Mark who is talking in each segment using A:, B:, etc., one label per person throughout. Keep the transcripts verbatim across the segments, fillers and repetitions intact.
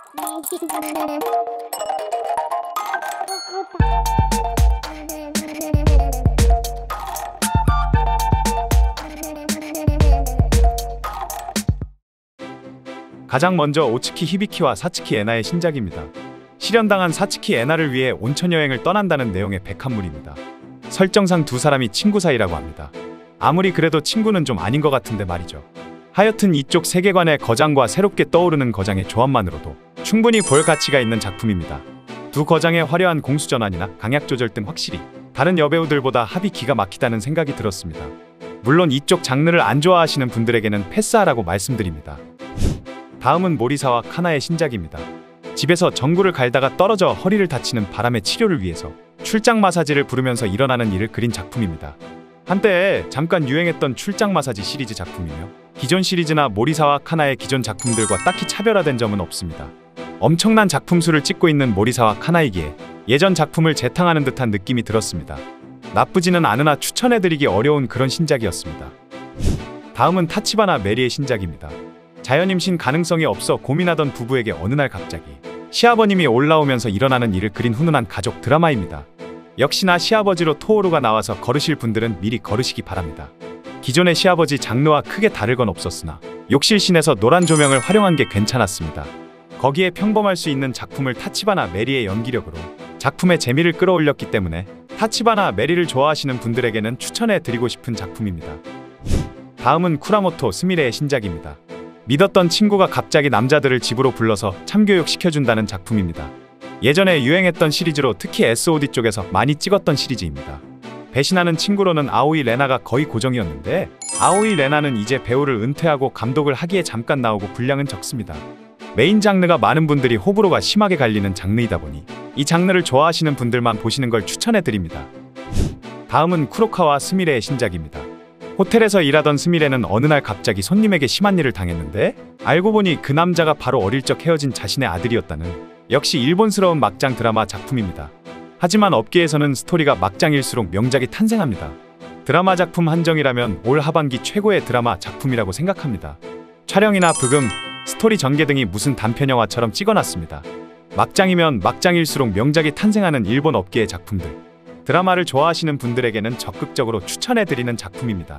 A: 가장 먼저 오츠키 히비키와 사츠키 에나의 신작입니다. 실현당한 사츠키 에나를 위해 온천 여행을 떠난다는 내용의 백합물입니다. 설정상 두 사람이 친구 사이라고 합니다. 아무리 그래도 친구는 좀 아닌 것 같은데 말이죠. 하여튼 이쪽 세계관의 거장과 새롭게 떠오르는 거장의 조합만으로도 충분히 볼 가치가 있는 작품입니다. 두 거장의 화려한 공수전환이나 강약 조절 등 확실히 다른 여배우들보다 합이 기가 막히다는 생각이 들었습니다. 물론 이쪽 장르를 안 좋아하시는 분들에게는 패스하라고 말씀드립니다. 다음은 모리사와 카나의 신작입니다. 집에서 전구를 갈다가 떨어져 허리를 다치는 바람의 치료를 위해서 출장 마사지를 부르면서 일어나는 일을 그린 작품입니다. 한때 잠깐 유행했던 출장 마사지 시리즈 작품이며 기존 시리즈나 모리사와 카나의 기존 작품들과 딱히 차별화된 점은 없습니다. 엄청난 작품 수를 찍고 있는 모리사와 카나이기에 예전 작품을 재탕하는 듯한 느낌이 들었습니다. 나쁘지는 않으나 추천해드리기 어려운 그런 신작이었습니다. 다음은 타치바나 메리의 신작입니다. 자연임신 가능성이 없어 고민하던 부부에게 어느 날 갑자기 시아버님이 올라오면서 일어나는 일을 그린 훈훈한 가족 드라마입니다. 역시나 시아버지로 토오루가 나와서 걸으실 분들은 미리 걸으시기 바랍니다. 기존의 시아버지 장르와 크게 다를 건 없었으나 욕실신에서 노란 조명을 활용한 게 괜찮았습니다. 거기에 평범할 수 있는 작품을 타치바나 메리의 연기력으로 작품의 재미를 끌어올렸기 때문에 타치바나 메리를 좋아하시는 분들에게는 추천해드리고 싶은 작품입니다. 다음은 쿠라모토 스미레의 신작입니다. 믿었던 친구가 갑자기 남자들을 집으로 불러서 참교육 시켜준다는 작품입니다. 예전에 유행했던 시리즈로 특히 에스오디 쪽에서 많이 찍었던 시리즈입니다. 배신하는 친구로는 아오이 레나가 거의 고정이었는데 아오이 레나는 이제 배우를 은퇴하고 감독을 하기에 잠깐 나오고 분량은 적습니다. 메인 장르가 많은 분들이 호불호가 심하게 갈리는 장르이다 보니 이 장르를 좋아하시는 분들만 보시는 걸 추천해드립니다. 다음은 쿠로카와 스미레의 신작입니다. 호텔에서 일하던 스미레는 어느 날 갑자기 손님에게 심한 일을 당했는데 알고 보니 그 남자가 바로 어릴 적 헤어진 자신의 아들이었다는 역시 일본스러운 막장 드라마 작품입니다. 하지만 업계에서는 스토리가 막장일수록 명작이 탄생합니다. 드라마 작품 한정이라면 올 하반기 최고의 드라마 작품이라고 생각합니다. 촬영이나 브금, 스토리 전개 등이 무슨 단편 영화처럼 찍어놨습니다. 막장이면 막장일수록 명작이 탄생하는 일본 업계의 작품들. 드라마를 좋아하시는 분들에게는 적극적으로 추천해드리는 작품입니다.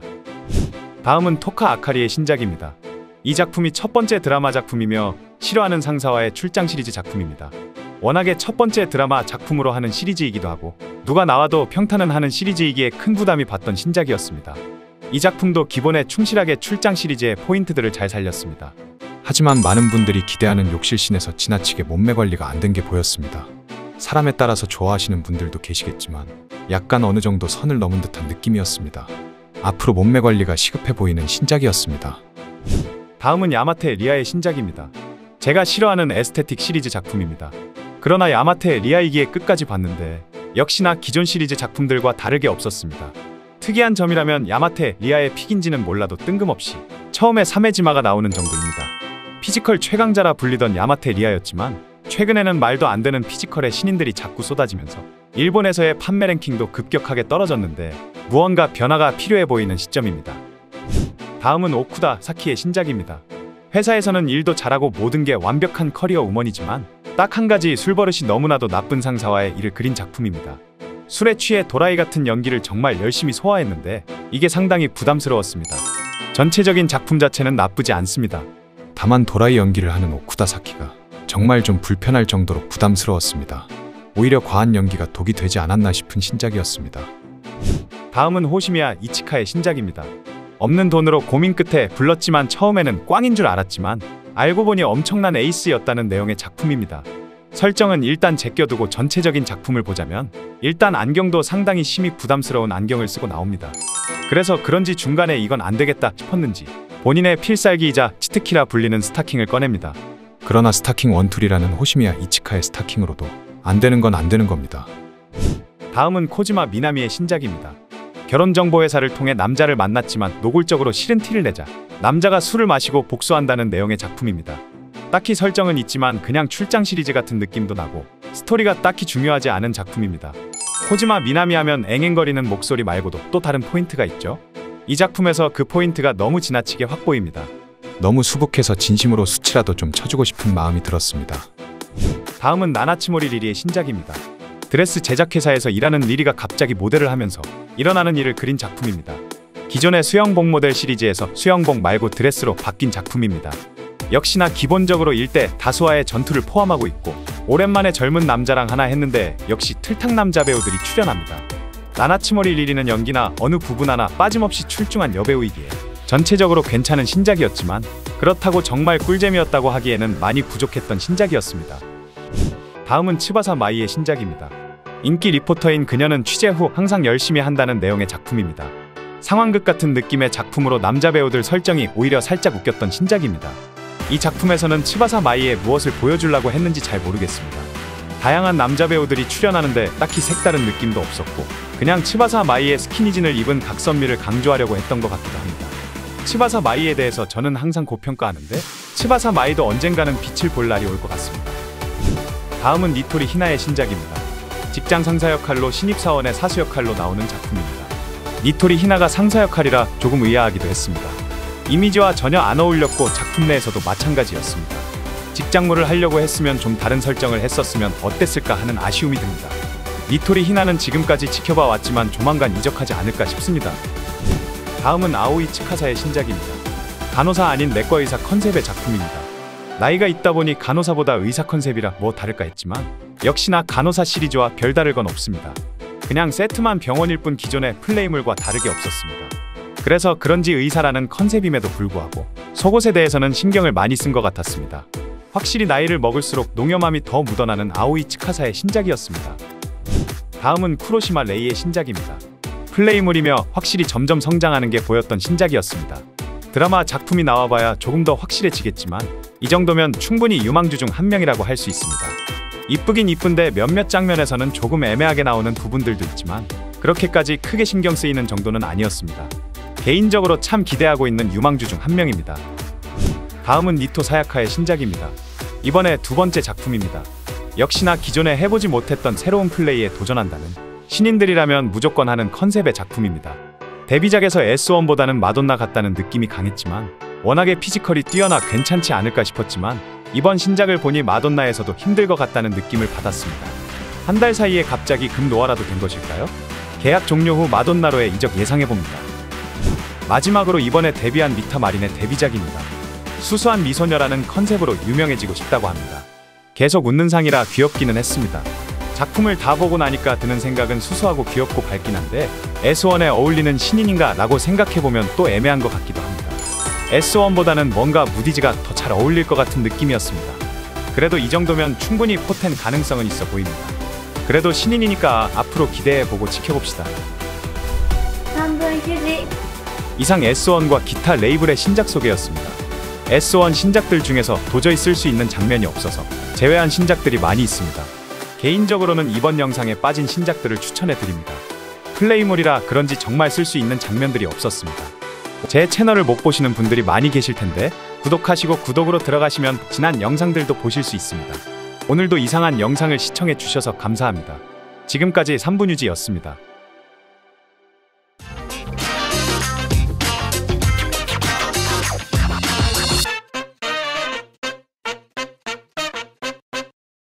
A: 다음은 토카 아카리의 신작입니다. 이 작품이 첫 번째 드라마 작품이며 싫어하는 상사와의 출장 시리즈 작품입니다. 워낙에 첫 번째 드라마 작품으로 하는 시리즈이기도 하고 누가 나와도 평탄은 하는 시리즈이기에 큰 부담이 받던 신작이었습니다. 이 작품도 기본에 충실하게 출장 시리즈의 포인트들을 잘 살렸습니다. 하지만 많은 분들이 기대하는 욕실신에서 지나치게 몸매 관리가 안 된 게 보였습니다. 사람에 따라서 좋아하시는 분들도 계시겠지만 약간 어느 정도 선을 넘은 듯한 느낌이었습니다. 앞으로 몸매 관리가 시급해 보이는 신작이었습니다. 다음은 야마테 리아의 신작입니다. 제가 싫어하는 에스테틱 시리즈 작품입니다. 그러나 야마테 리아이기에 끝까지 봤는데 역시나 기존 시리즈 작품들과 다르게 없었습니다. 특이한 점이라면 야마테 리아의 픽인지는 몰라도 뜬금없이 처음에 사메지마가 나오는 정도입니다. 피지컬 최강자라 불리던 야마테 리아였지만 최근에는 말도 안 되는 피지컬의 신인들이 자꾸 쏟아지면서 일본에서의 판매 랭킹도 급격하게 떨어졌는데 무언가 변화가 필요해 보이는 시점입니다. 다음은 오쿠다 사키의 신작입니다. 회사에서는 일도 잘하고 모든 게 완벽한 커리어 우먼이지만 딱 한 가지 술버릇이 너무나도 나쁜 상사와의 일을 그린 작품입니다. 술에 취해 도라이 같은 연기를 정말 열심히 소화했는데 이게 상당히 부담스러웠습니다. 전체적인 작품 자체는 나쁘지 않습니다. 다만 도라이 연기를 하는 오쿠다 사키가 정말 좀 불편할 정도로 부담스러웠습니다. 오히려 과한 연기가 독이 되지 않았나 싶은 신작이었습니다. 다음은 호시미야 이치카의 신작입니다. 없는 돈으로 고민 끝에 불렀지만 처음에는 꽝인 줄 알았지만 알고 보니 엄청난 에이스였다는 내용의 작품입니다. 설정은 일단 제껴두고 전체적인 작품을 보자면 일단 안경도 상당히 심히 부담스러운 안경을 쓰고 나옵니다. 그래서 그런지 중간에 이건 안 되겠다 싶었는지 본인의 필살기이자 치트키라 불리는 스타킹을 꺼냅니다. 그러나 스타킹 원툴이라는 호시미야 이치카의 스타킹으로도 안 되는 건 안 되는 겁니다. 다음은 코지마 미나미의 신작입니다. 결혼정보회사를 통해 남자를 만났지만 노골적으로 싫은 티를 내자 남자가 술을 마시고 복수한다는 내용의 작품입니다. 딱히 설정은 있지만 그냥 출장 시리즈 같은 느낌도 나고 스토리가 딱히 중요하지 않은 작품입니다. 코지마 미나미 하면 앵앵거리는 목소리 말고도 또 다른 포인트가 있죠. 이 작품에서 그 포인트가 너무 지나치게 확 보입니다. 너무 수북해서 진심으로 수치라도 좀 쳐주고 싶은 마음이 들었습니다. 다음은 나나츠모리 리리의 신작입니다. 드레스 제작회사에서 일하는 리리가 갑자기 모델을 하면서 일어나는 일을 그린 작품입니다. 기존의 수영복 모델 시리즈에서 수영복 말고 드레스로 바뀐 작품입니다. 역시나 기본적으로 일대 다수와의 전투를 포함하고 있고 오랜만에 젊은 남자랑 하나 했는데 역시 틀탁 남자 배우들이 출연합니다. 나나츠모리 리리는 연기나 어느 부분 하나 빠짐없이 출중한 여배우이기에 전체적으로 괜찮은 신작이었지만 그렇다고 정말 꿀잼이었다고 하기에는 많이 부족했던 신작이었습니다. 다음은 츠바사 마이의 신작입니다. 인기 리포터인 그녀는 취재 후 항상 열심히 한다는 내용의 작품입니다. 상황극 같은 느낌의 작품으로 남자 배우들 설정이 오히려 살짝 웃겼던 신작입니다. 이 작품에서는 츠바사 마이에 무엇을 보여주려고 했는지 잘 모르겠습니다. 다양한 남자 배우들이 출연하는데 딱히 색다른 느낌도 없었고 그냥 츠바사 마이의 스키니진을 입은 각선미를 강조하려고 했던 것 같기도 합니다. 츠바사 마이에 대해서 저는 항상 고평가하는데 츠바사 마이도 언젠가는 빛을 볼 날이 올 것 같습니다. 다음은 니토리 히나의 신작입니다. 직장 상사 역할로 신입사원의 사수 역할로 나오는 작품입니다. 니토리 히나가 상사 역할이라 조금 의아하기도 했습니다. 이미지와 전혀 안 어울렸고 작품 내에서도 마찬가지였습니다. 직장물을 하려고 했으면 좀 다른 설정을 했었으면 어땠을까 하는 아쉬움이 듭니다. 니토리 히나는 지금까지 지켜봐 왔지만 조만간 이적하지 않을까 싶습니다. 다음은 아오이 츠카사의 신작입니다. 간호사 아닌 내과 의사 컨셉의 작품입니다. 나이가 있다 보니 간호사보다 의사 컨셉이라 뭐 다를까 했지만 역시나 간호사 시리즈와 별다를 건 없습니다. 그냥 세트만 병원일 뿐 기존의 플레이물과 다르게 없었습니다. 그래서 그런지 의사라는 컨셉임에도 불구하고 속옷에 대해서는 신경을 많이 쓴 것 같았습니다. 확실히 나이를 먹을수록 농염함이 더 묻어나는 아오이 츠카사의 신작이었습니다. 다음은 쿠로시마 레이의 신작입니다. 플레이물이며 확실히 점점 성장하는 게 보였던 신작이었습니다. 드라마 작품이 나와봐야 조금 더 확실해지겠지만 이 정도면 충분히 유망주 중 한 명이라고 할 수 있습니다. 이쁘긴 이쁜데 몇몇 장면에서는 조금 애매하게 나오는 부분들도 있지만 그렇게까지 크게 신경 쓰이는 정도는 아니었습니다. 개인적으로 참 기대하고 있는 유망주 중 한 명입니다. 다음은 니토 사야카의 신작입니다. 이번에 두 번째 작품입니다. 역시나 기존에 해보지 못했던 새로운 플레이에 도전한다는 신인들이라면 무조건 하는 컨셉의 작품입니다. 데뷔작에서 에스원보다는 마돈나 같다는 느낌이 강했지만 워낙에 피지컬이 뛰어나 괜찮지 않을까 싶었지만 이번 신작을 보니 마돈나에서도 힘들 것 같다는 느낌을 받았습니다. 한 달 사이에 갑자기 금노아라도 된 것일까요? 계약 종료 후 마돈나로의 이적 예상해봅니다. 마지막으로 이번에 데뷔한 리타 마린의 데뷔작입니다. 수수한 미소녀라는 컨셉으로 유명해지고 싶다고 합니다. 계속 웃는 상이라 귀엽기는 했습니다. 작품을 다 보고 나니까 드는 생각은 수수하고 귀엽고 밝긴 한데 에스원에 어울리는 신인인가 라고 생각해보면 또 애매한 것 같기도 합니다. 에스원보다는 뭔가 무디즈가 더 잘 어울릴 것 같은 느낌이었습니다. 그래도 이 정도면 충분히 포텐 가능성은 있어 보입니다. 그래도 신인이니까 앞으로 기대해보고 지켜봅시다. 이상 에스원과 기타 레이블의 신작 소개였습니다. 에스원 신작들 중에서 도저히 쓸 수 있는 장면이 없어서 제외한 신작들이 많이 있습니다. 개인적으로는 이번 영상에 빠진 신작들을 추천해드립니다. 플레이물이라 그런지 정말 쓸 수 있는 장면들이 없었습니다. 제 채널을 못 보시는 분들이 많이 계실 텐데 구독하시고 구독으로 들어가시면 지난 영상들도 보실 수 있습니다. 오늘도 이상한 영상을 시청해 주셔서 감사합니다. 지금까지 삼분유지였습니다.